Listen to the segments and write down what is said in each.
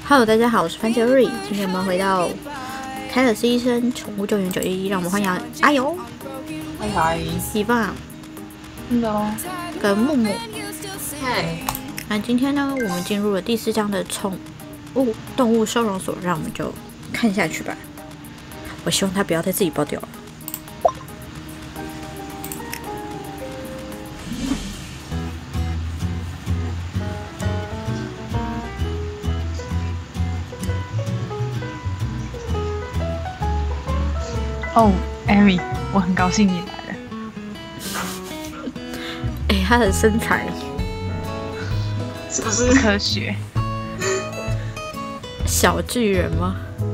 Hello， 大家好，我是番茄瑞。今天我们回到泰勒斯医生宠物救援911，让我们欢迎阿尤、 嗨， 希望、跟木木。 嗨。 那今天呢，我们进入了第4章的动物收容所，让我们就看下去吧。我希望它不要再自己爆掉了。 哦，艾米，我很高兴你来了。 哎，他的身材是不是科学？ 小巨人吗？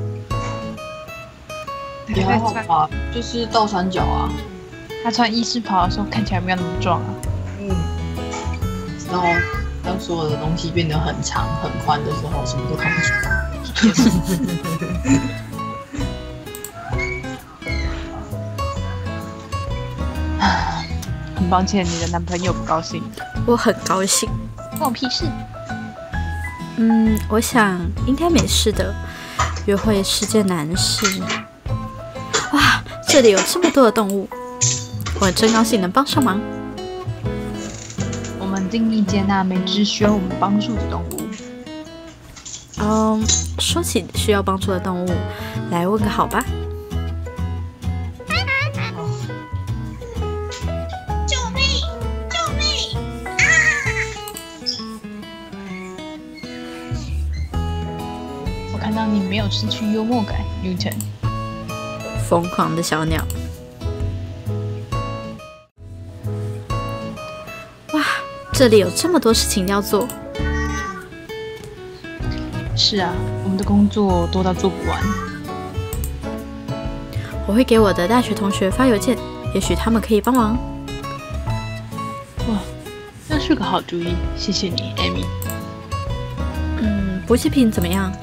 也还好吧，就是倒三角啊。 他穿医师袍的时候看起来没有那么壮啊。 然后当所有的东西变得很长很宽的时候，什么都看不出来。 很抱歉，你的男朋友不高兴。 我很高兴。 关我屁事。 我想应该没事的。约会是件难事。哇，这里有这么多的动物，我真高兴能帮上忙。 我们尽力接纳每只需要我们帮助的动物。 说起需要帮助的动物，来问个好吧。 看到你没有失去幽默感 ，Newton。 疯狂的小鸟。哇，这里有这么多事情要做。 是啊，我们的工作多到做不完。 我会给我的大学同学发邮件，也许他们可以帮忙。 哇，那是个好主意，谢谢你 ，Amy。 补给品怎么样？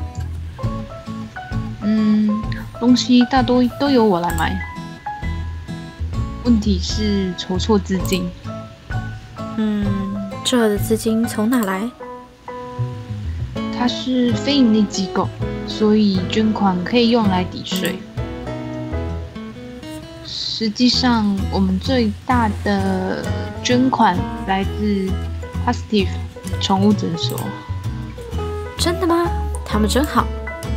东西大多都由我来买。问题是筹措资金。 这的资金从哪来？ 它是非营利机构，所以捐款可以用来抵税。实际上，我们最大的捐款来自 Positive 宠物诊所。 真的吗？他们真好。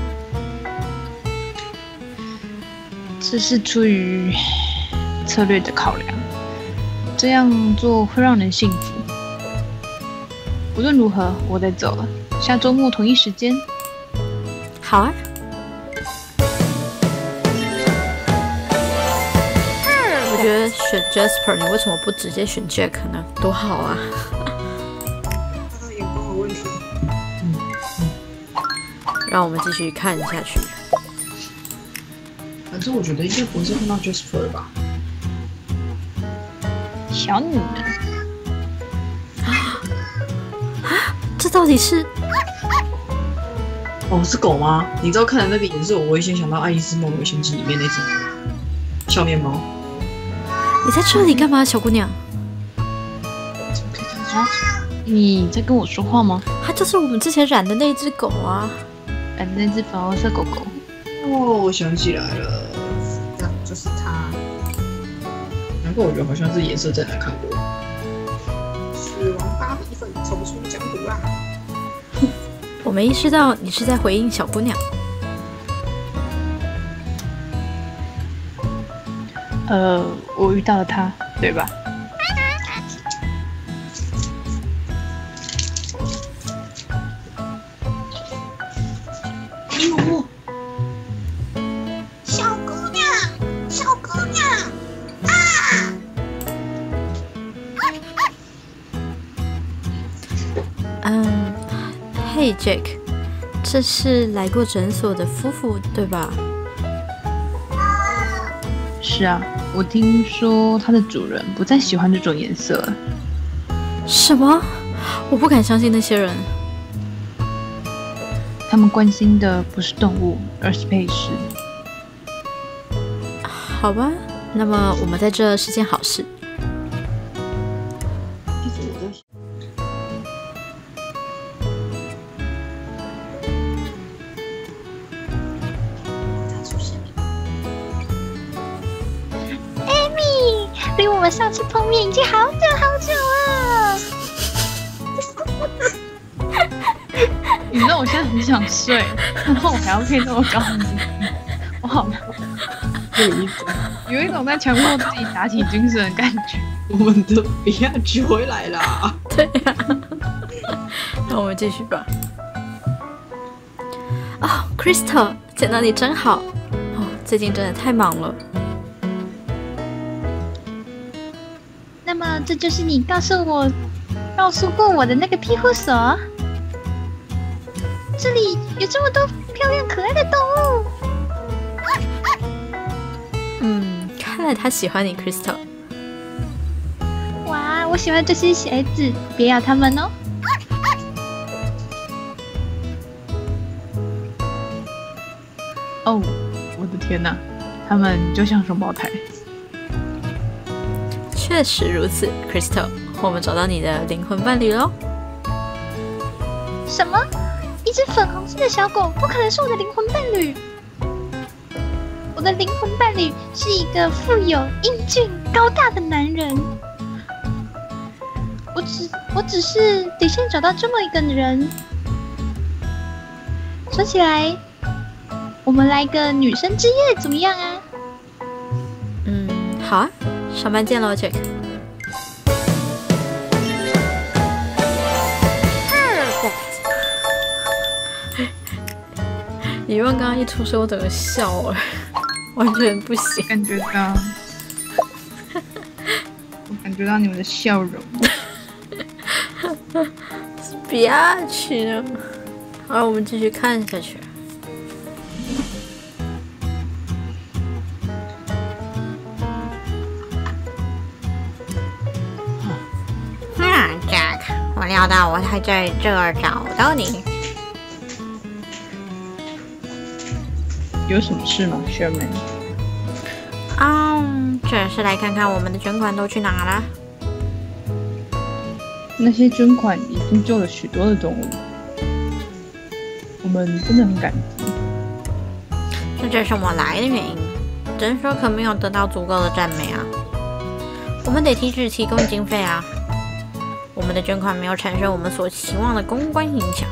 这是出于策略的考量，这样做会让人幸福。无论如何，我得走了。下周末同一时间。 好啊。我觉得选 Jasper， 你为什么不直接选 Jack 呢？多好啊！ 他的眼光有问题。 让我们继续看下去。 反正我觉得应该不会是碰到 Jasper 吧。 小女人这到底是？ 哦，是狗吗？你知道看了那个颜色，我会先想到《爱丽丝梦游仙境》里面那只笑面猫。 你在这里干嘛，小姑娘？ 啊？你在跟我说话吗？ 它就是我们之前染的那只狗啊。 那只粉红色狗狗。 哦，我想起来了，就是它。难怪我觉得好像是颜色在哪看过。死亡芭比粉重出江湖啊！ 我没意识到你是在回应小姑娘。 我遇到了他，对吧？ 小姑娘啊！ 嘿 Jack， 这是来过诊所的夫妇，对吧？ 是啊，我听说它的主人不再喜欢这种颜色了。 什么？我不敢相信那些人。 他们关心的不是动物，而是配饰。 好吧，那么我们在这是件好事。 们上次碰面已经好久好久了。 你知道我现在很想睡，然后我还要配这么高音，我好有一种在强迫自己打起精神的感觉。 我们的比亚举回来啦！ 对呀、那我们继续吧。哦 ，Crystal， 见到你真好。哦，最近真的太忙了。 那么这就是你告诉过我的那个庇护所？这里有这么多漂亮可爱的动物。 看来他喜欢你 ，Crystal。 哇，我喜欢这些小孩子，别咬他们哦。 哦，我的天哪，他们就像双胞胎。 确实如此 ，Crystal， 我们找到你的灵魂伴侣喽。 什么？一只粉红色的小狗不可能是我的灵魂伴侣。我的灵魂伴侣是一个富有、英俊、高大的男人。我只是得先找到这么一个人。说起来，我们来个女生之夜怎么样啊？ 好啊，上班见喽 ，Jack。李问刚刚一出声，我整个笑了，完全不行。 感觉到，我感觉到你们的笑容。 不要去了。好，我们继续看下去。 Jack， 我料到我会在这儿找到你。 有什么事吗 ，Sherman？ 只是来看看我们的捐款都去哪了。 那些捐款已经救了许多的动物，我们真的很感激。 这就是我来的原因。诊所可没有得到足够的赞美啊，我们得提供经费啊。我们的捐款没有产生我们所期望的公关影响。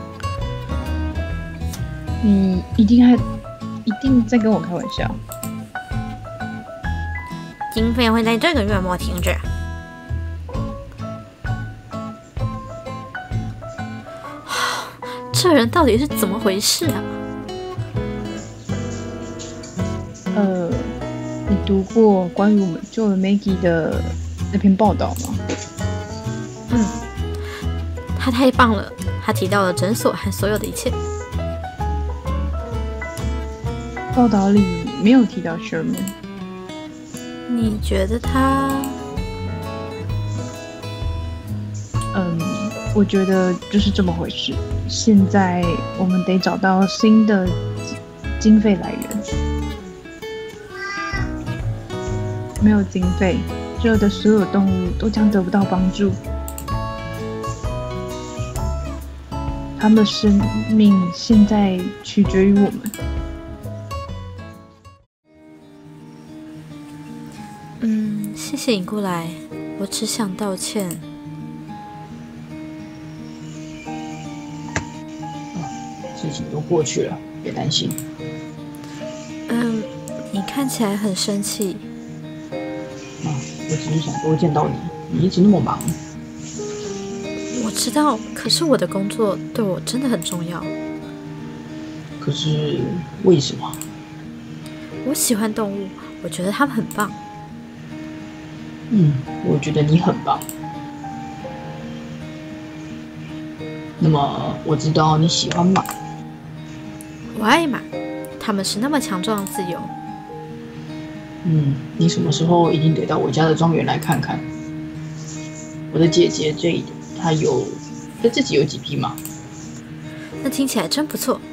你一定在跟我开玩笑。 经费会在这个月末停止。 这人到底是怎么回事啊？ 你读过关于我们救了 Maggie 的那篇报道吗？ 他太棒了，他提到了诊所和所有的一切。 报道里没有提到 Sherman。 你觉得他？ 我觉得就是这么回事。现在我们得找到新的经费来源。没有经费，这儿的所有动物都将得不到帮助。他们的生命现在取决于我们。 谢谢你过来，我只想道歉。 事情都过去了，别担心。 你看起来很生气。 我只是想多见到你，你一直那么忙。 我知道，可是我的工作对我真的很重要。 可是为什么？ 我喜欢动物，我觉得它们很棒。 我觉得你很棒。那么我知道你喜欢马。 我爱马，它们是那么强壮自由。 你什么时候一定得到我家的庄园来看看？我的姐姐Jade，她自己有几匹马。 那听起来真不错。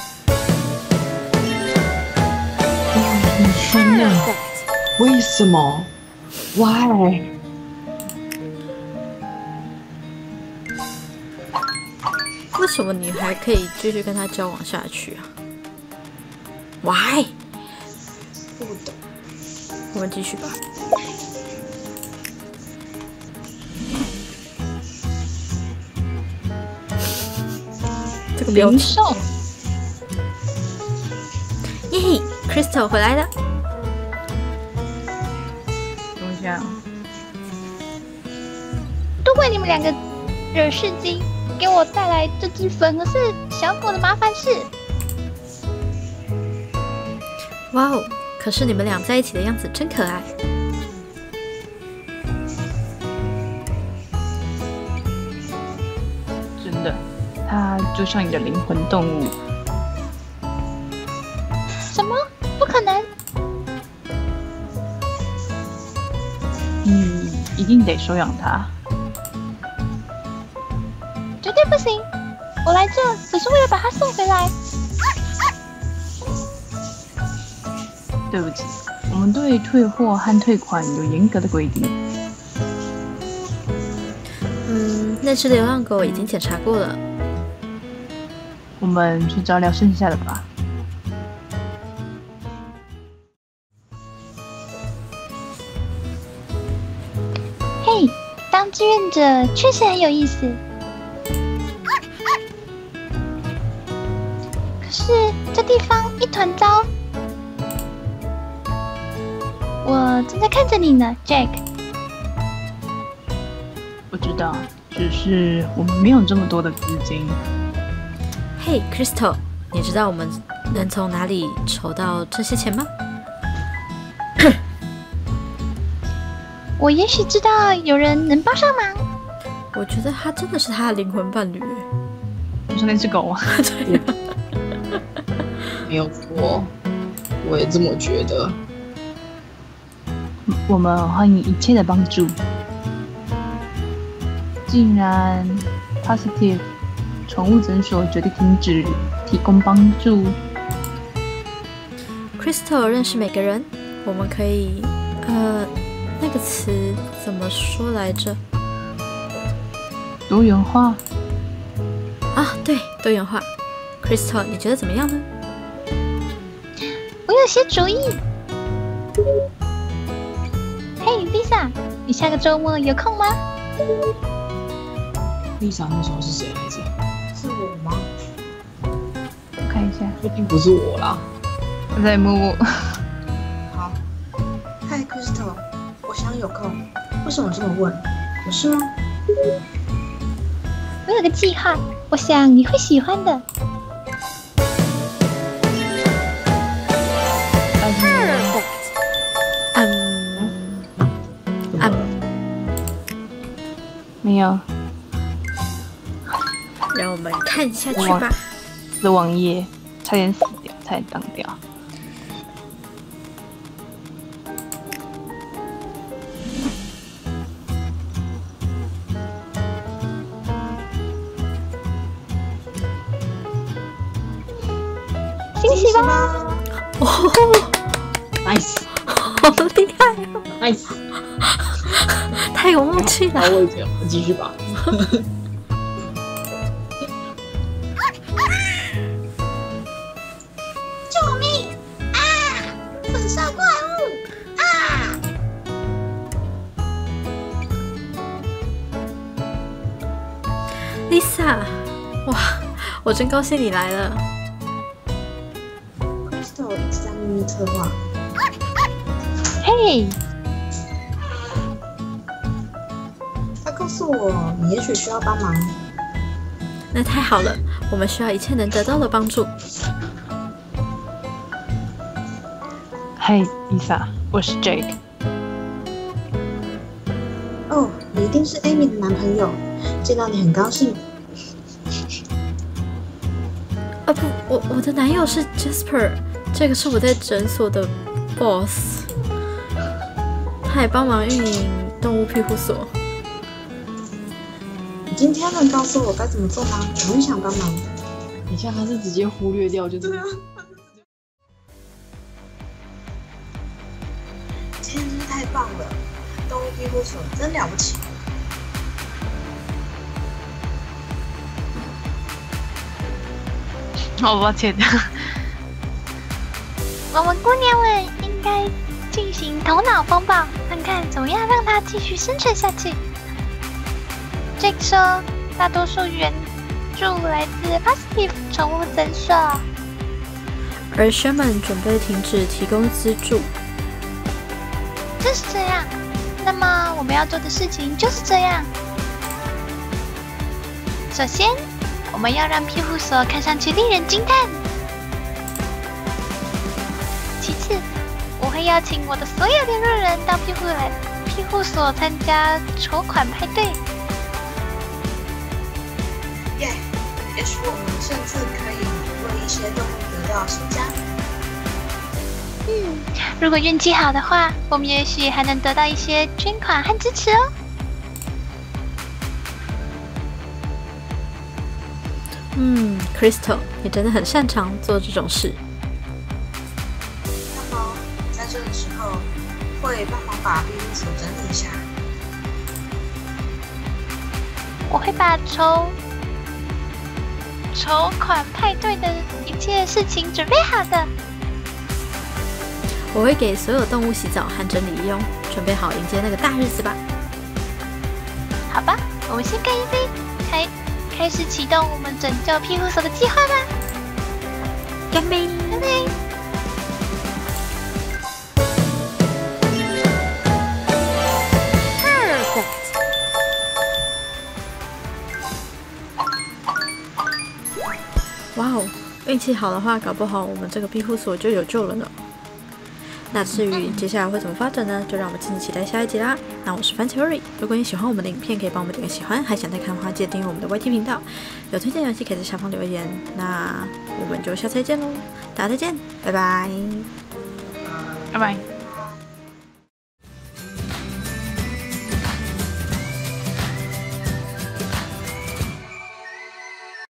你生了？为什么 ？Why？ 为什么你还可以继续跟他交往下去啊 ？Why？ 不懂。 我们继续吧。 这个标志。 零售。 耶 ，Crystal 回来了。 等一下， 多亏你们两个惹事精，给我带来这只粉红色小狗的麻烦事。 哇哦！可是你们俩在一起的样子真可爱。 真的，它就像你的灵魂动物。 什么？不可能！ 你一定得收养它。 绝对不行！我来这只是为了把它送回来。 对不起，我们对退货和退款有严格的规定。 那只流浪狗已经检查过了。 我们去照料剩下的吧。 嘿，当志愿者确实很有意思。可是这地方一团糟。我正在看着你呢 ，Jack。 我知道，只是我们没有这么多的资金。 嘿 ，Crystal， 你知道我们能从哪里筹到这些钱吗？ 我也许知道有人能帮上忙。 我觉得他真的是他的灵魂伴侣。 你说那只狗吗？ 对。 没有错，我也这么觉得。 我们欢迎一切的帮助。既然 Positive 宠物诊所决定停止提供帮助 ，Crystal 认识每个人，我们可以，那个词怎么说来着？ 多元化。 啊，对，多元化。Crystal， 你觉得怎么样呢？ 我有些主意。嘿 ，Lisa， 你下个周末有空吗？ Lisa 那时候是谁来着？是我吗？ 我看一下， 确定不是我啦。 我在摸。 好，嗨 Crystal， 我想有空。为什么这么问？有事吗？ 我有个计划，我想你会喜欢的。 没有。 让我们看下去吧。 我的网页差点死掉，差点当掉。 惊喜吧！ 哦 ，nice， 好厉害哦 ，nice， 太有默契了。 我继续吧。 救命！啊！粉色怪物！啊！ Lisa， 哇，我真高兴你来了。 Crystal 一直在秘密策划。 嘿， 他告诉我你也许需要帮忙。 那太好了，我们需要一切能得到的帮助。 嘿 ，Lisa， 我是 Jake。 哦，你一定是 Amy 的男朋友，见到你很高兴。 不，我的男友是 Jasper， 这个是我在诊所的 boss， 他也帮忙运营动物庇护所。 你今天能告诉我该怎么做吗？我很想帮忙。 你像他是直接忽略掉，就是。 今天真是太棒了，动物庇护所真了不起。 好抱歉。 我们姑娘们应该进行头脑风暴，看看怎么样让它继续生存下去。Jake 说，大多数原助来自 Positive 宠物诊所。 而 Sherman 准备停止提供资助。 正是这样。那么我们要做的事情就是这样。首先，我们要让庇护所看上去令人惊叹。其次，我会邀请我的所有联络人到庇护所参加筹款派对。 耶！也许我们甚至可以为一些动物得到赎价。 如果运气好的话，我们也许还能得到一些捐款和支持哦。 Crystal， 你真的很擅长做这种事。 那么，在这个时候，会帮忙把庇护所整理一下。 我会把筹款派对的一切事情准备好的。 我会给所有动物洗澡和整理用，准备好迎接那个大日子吧。 好吧，我们先干一杯，开始启动我们拯救庇护所的计划吧！ 干杯！ 干杯！ 哇哦，运气好的话，搞不好我们这个庇护所就有救了呢。那至于接下来会怎么发展呢？就让我们敬请期待下一集啦。那我是番茄瑞，如果你喜欢我们的影片，可以帮我们点个喜欢，还想再看的话，记得订阅我们的 YT 频道。有推荐游戏可以在下方留言。那我们就下次再见喽，大家再见，拜拜， 拜拜。